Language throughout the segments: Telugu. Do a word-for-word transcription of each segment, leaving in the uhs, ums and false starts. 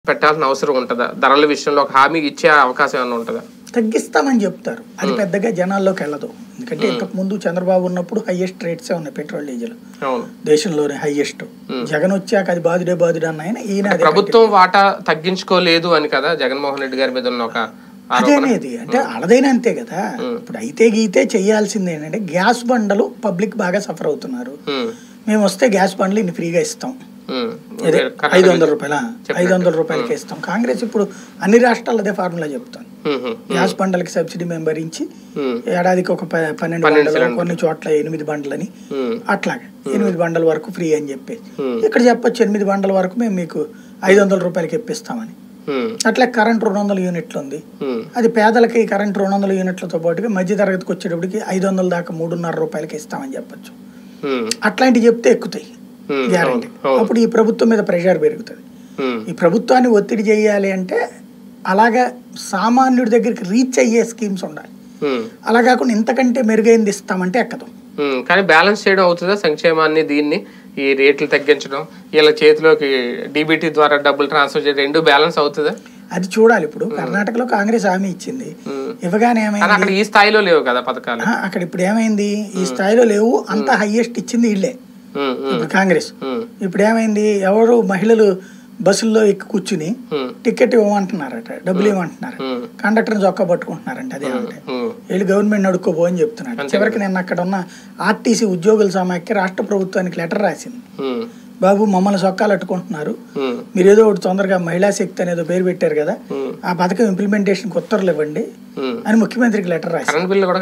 పెట్టాల్సిన అవసరం ఉంటదా? ధరల విషయంలో ఒక హామీ ఇచ్చే అవకాశం ఏమైనా ఉంటదా? తగ్గిస్తామని చెప్తారు. అది పెద్దగా జనాల్లోకి వెళ్ళదు. ఎందుకంటే ఇంతకు ముందు చంద్రబాబు ఉన్నప్పుడు హైయెస్ట్ రేట్సే ఉన్నాయి పెట్రోల్ డీజిల్ దేశంలోనే హైయెస్ట్. జగన్ వచ్చాక అది బాధుడే బాధుడే అన్నాయన ఈయన ప్రభుత్వం వాటా తగ్గించుకోలేదు అని కదా జగన్మోహన్ రెడ్డి గారి మీద ఉన్న ఒక అదేనేది. అంటే అలదైనా అంతే కదా. ఇప్పుడు అయితే గీతే చేయాల్సింది ఏంటంటే గ్యాస్ బండలు పబ్లిక్ బాగా సఫర్ అవుతున్నారు. మేము వస్తే గ్యాస్ బండ్లు ఇన్ని ఫ్రీగా ఇస్తాం, ఐదు వందల రూపాయల ఐదు వందల రూపాయలకి ఇస్తాం. కాంగ్రెస్ ఇప్పుడు అన్ని రాష్ట్రాలు అదే ఫార్ములా చెప్తాను. గ్యాస్ బండలకి సబ్సిడీ మేము భరించి ఏడాదికి ఒక పన్నెండు బండలు, కొన్ని చోట్ల ఎనిమిది బండ్లని, అట్లాగే ఎనిమిది బండల వరకు ఫ్రీ అని చెప్పేసి ఇక్కడ చెప్పొచ్చు. ఎనిమిది బండల వరకు మేము మీకు ఐదు వందల రూపాయలకి ఇప్పిస్తామని. అట్లా కరెంట్ రెండు వందల యూనిట్లు ఉంది. అది పేదలకి కరెంట్ రెండు వందల యూనిట్లతో పాటుగా మధ్య తరగతికి వచ్చేటప్పటికి ఐదు వందల దాకా మూడున్నర రూపాయలకి ఇస్తామని చెప్పొచ్చు. అట్లాంటివి చెప్తే ఎక్కుతాయి గ్యారంటీ. అప్పుడు ఈ ప్రభుత్వం మీద ప్రెషర్ పెరుగుతుంది. ఈ ప్రభుత్వాన్ని ఒత్తిడి చేయాలి అంటే అలాగా సామాన్యుడి దగ్గరికి రీచ్ అయ్యే స్కీమ్స్ ఉండాలి. అలా కాకుండా ఇంతకంటే మెరుగైంది ఇస్తామంటే ఎక్కదు. కానీ బ్యాలెన్స్ చేయడం అవుతుందా సంక్షేమాన్ని, దీన్ని ఈ రేట్లు తగ్గించడం, ఇలా చేతిలోకి డీబీటీ ద్వారా డబ్బులు ట్రాన్స్ఫర్ చేయడం, రెండు బ్యాలెన్స్ అవుతుందా? అది చూడాలి. ఇప్పుడు కర్ణాటకలో కాంగ్రెస్ హామీ ఇచ్చింది, ఇవ్వగానే ఏమైంది అక్కడ ఈ స్థాయిలో లేవు కదా పథకాలు. అక్కడ ఇప్పుడు ఏమైంది, ఈ స్థాయిలో లేవు. అంత హైయెస్ట్ ఇచ్చింది ఇళ్లే ఇప్పుడు కాంగ్రెస్. ఇప్పుడు ఏమైంది, ఎవరు మహిళలు బస్సుల్లో ఎక్కి కూర్చుని టికెట్ ఇవ్వమంటున్నారట, డబ్బులు ఇవ్వమంటున్నారు, కండక్టర్ని చొక్కా పట్టుకుంటున్నారంట. అదేమంటే వీళ్ళు గవర్నమెంట్ నడుక్కోబో అని చెప్తున్నారు. చివరికి నేను అక్కడ ఉన్న ఆర్టీసీ ఉద్యోగుల సమాఖ్య రాష్ట్ర ప్రభుత్వానికి లెటర్ రాసింది, బాబు మమ్మల్ని చొక్కాలు అట్టుకుంటున్నారు, మీరు ఏదో ఒకటి తొందరగా మహిళా శక్తి అనేదో పేరు పెట్టారు కదా, ఆ పథకం ఇంప్లిమెంటేషన్ ఉత్తర్వులు ఇవ్వండి అని ముఖ్యమంత్రికి లెటర్ రాశారు. కరెంట్ బిల్లు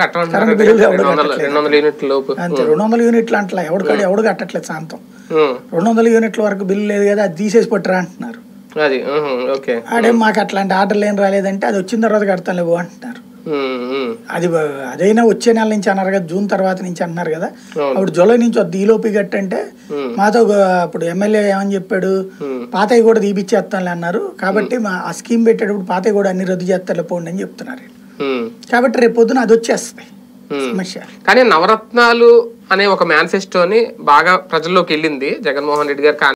అంతే రెండు వందల యూనిట్లు అంటలా ఎవడికాడు ఎవడు కట్టట్లేదు శాంతం. రెండు వందల యూనిట్ల వరకు బిల్లు లేదు కదా, అది తీసేసి పట్టరా అంటున్నారు. ఆడే మాకు అట్లాంటి ఆర్డర్లు ఏం రాలేదంటే అది వచ్చిన తర్వాత కడతాను లేవు అంటున్నారు. అది అదైనా వచ్చే నెల నుంచి అన్నారు కదా, జూన్ తర్వాత నుంచి అన్నారు కదా. అప్పుడు జూలై నుంచి వద్దు ఈలోపి గట్టంటే మాతో అప్పుడు ఎమ్మెల్యే ఏమని చెప్పాడు, పాతవి కూడా తీపిచ్చేస్తానులే అన్నారు. కాబట్టి మా ఆ స్కీమ్ పెట్టేటప్పుడు పాతవి కూడా అన్ని రద్దు చేస్తారులే పోండి అని చెప్తున్నారు. కాబట్టి రేపు పొద్దున అది వచ్చేస్తాయి సమస్య. కానీ నవరత్నాలు అనే ఒక మేనిఫెస్టోని బాగా ప్రజల్లోకి వెళ్ళింది జగన్మోహన్ రెడ్డి గారు.